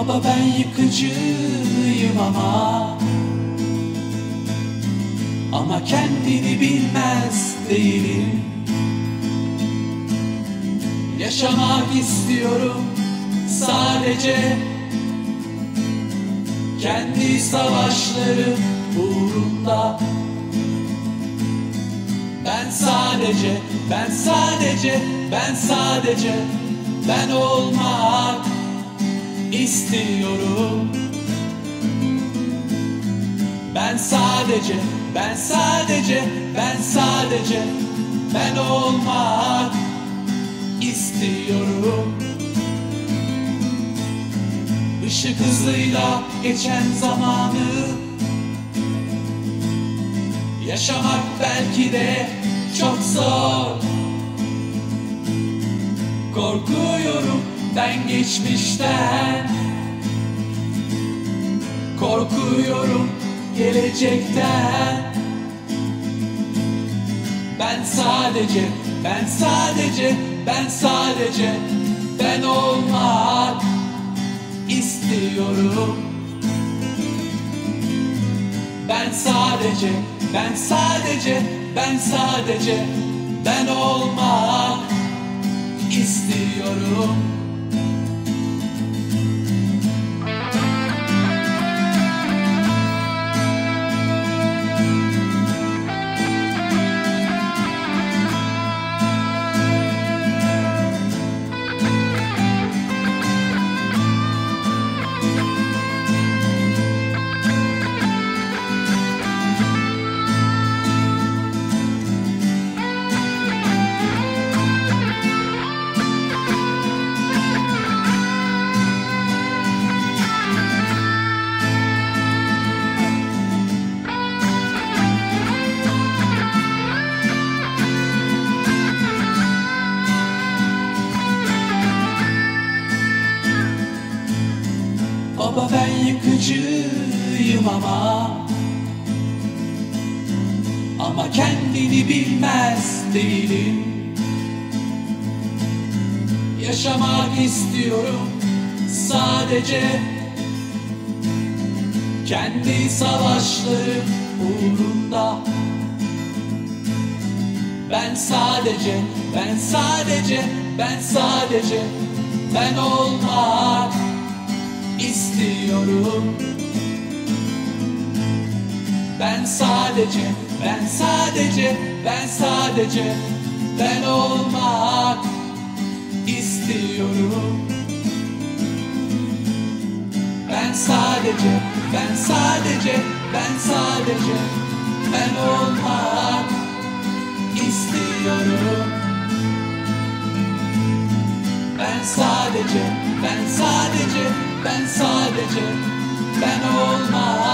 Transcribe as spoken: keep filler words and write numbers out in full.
Baba ben yıkıcıyım ama Ama kendini bilmez değilim. Yaşamak istiyorum sadece kendi savaşlarım uğrunda. Ben sadece, ben sadece, ben sadece ben olmak istiyorum. Ben sadece, ben sadece, ben sadece ben olmak istiyorum. Işık hızıyla geçen zamanı yaşamak belki de çok zor. Korkuyorum ben geçmişten, korkuyorum gelecekten. Ben sadece, ben sadece, ben sadece ben olmak istiyorum. Ben sadece, ben sadece, ben sadece ben olmak istiyorum. Baba ben yıkıcıyım ama Ama kendini bilmez değilim. Yaşamak istiyorum sadece kendi savaşlarım uğrunda. Ben sadece, ben sadece, ben sadece ben olmak istiyorum. Ben sadece, ben sadece, ben sadece ben olmak istiyorum. Ben sadece, ben sadece, ben sadece ben olmak istiyorum. Ben sadece, ben sadece, ben sadece ben olmak